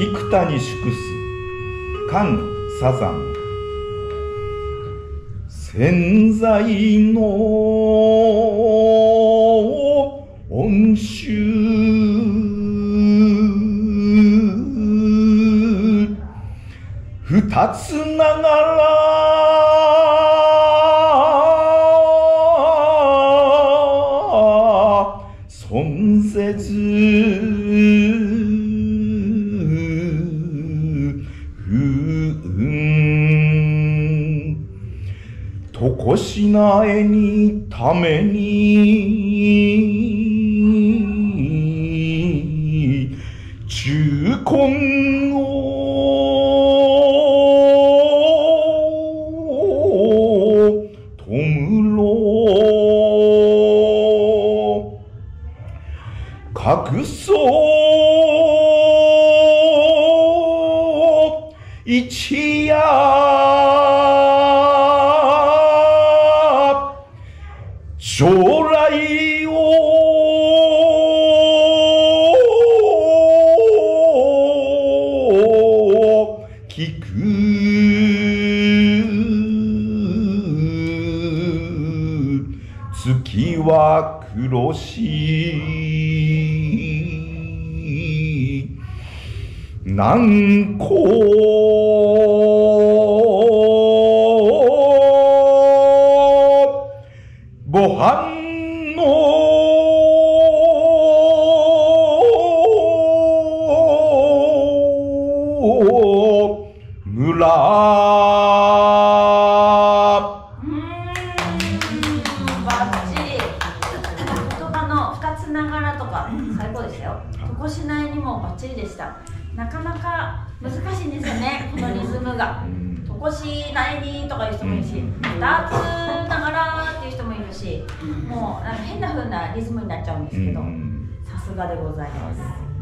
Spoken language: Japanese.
幾多に祝す観サザン潜在の恩衆二つながら存ぜずとこしなえにために忠魂を弔ろう隠そう一夜将来を聞く月は黒し南高ご飯の村バッチリ。言葉の二つながらとか最高でしたよ。とこしないにもバッチリでした。なかなか難しいんですよね、このリズムが。とこしないにとかいう人もいるし、二つながらっていう人もいるし、もうなんか変な風なリズムになっちゃうんですけど、さすがでございます。